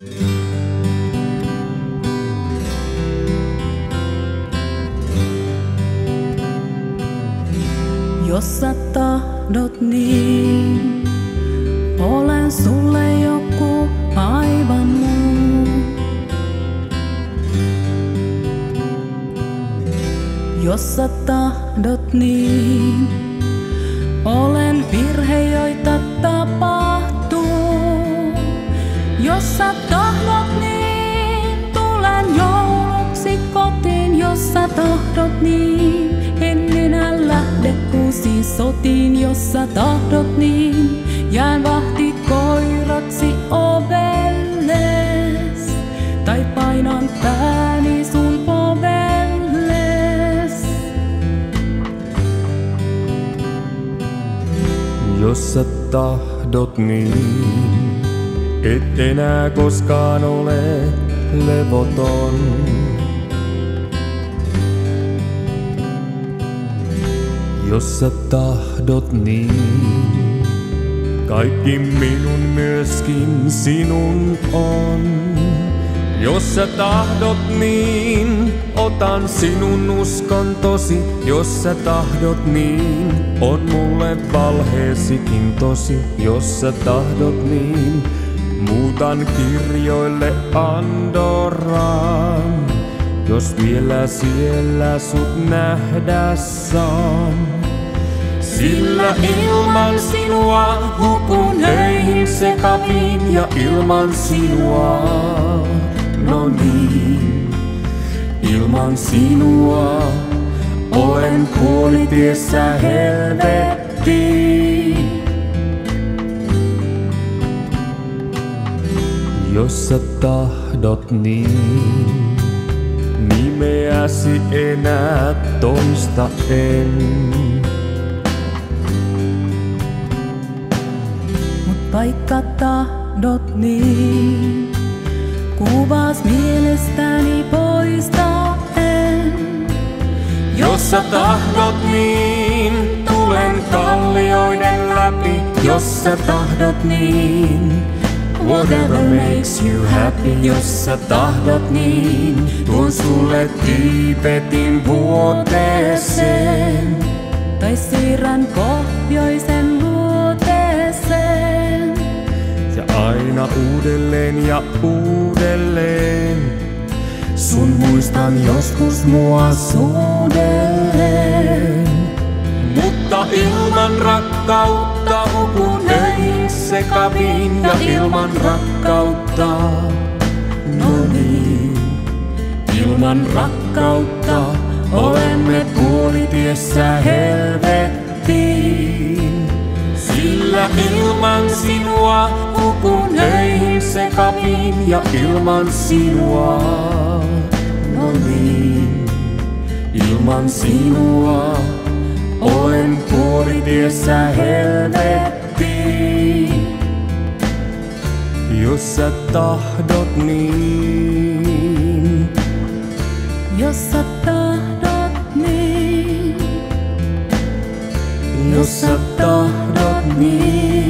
Jos sä tahdot niin, olen sulle joku aivan muu. Jos sä tahdot niin, olen virhe, joita tapahtuu. Jos sä tahdot niin, tulen jouluksi kotiin. Jos sä tahdot niin, en enää lähde uusiin sotiin. Jos sä tahdot niin, jään vahtikoiraksi ovelles, tai painan pääni sun povelles. Jos sä tahdot niin, et enää koskaan ole levoton. Jos sä tahdot niin, kaikki minun myöskin sinun on. Jos sä tahdot niin, otan sinun uskontosi. Jos sä tahdot niin, on mulle valheesikin tosi. Jos sä tahdot niin, muutan kirjoille Andorraan. Jos vielä siellä sut nähdä saan. Sillä ilman sinua hukun öihin sekaviin, ja ilman sinua, no niin, ilman sinua olen puolitiessä helvettiin. Jos sä tahdot niin, nimeäsi enää toista en. Vaikka tahdot niin, kuvas mielestäni poista en. Jos sä tahdot niin, tulen kallioiden läpi. Jos sä tahdot niin, whatever makes you happy. Jos sä tahdot niin, tuon sulle Tiibetin vuoteeseen, tai siirrän pohjoisen luoteeseen. ja aina uudelleen ja uudelleen sun muistan joskus mua suudelleen. Mutta ilman rakkautta hukun öihin sekaviin, ja ilman rakkautta, no niin, ilman rakkautta olemme puolitiessä helvettiin. Sillä ilman sinua hukun öihin sekaviin, ja ilman sinua, no niin, ilman sinua olen puolitiessä helvettiin. Jos sä tahdot niin, Jos sä tahdot niin, jos sä tahdot niin.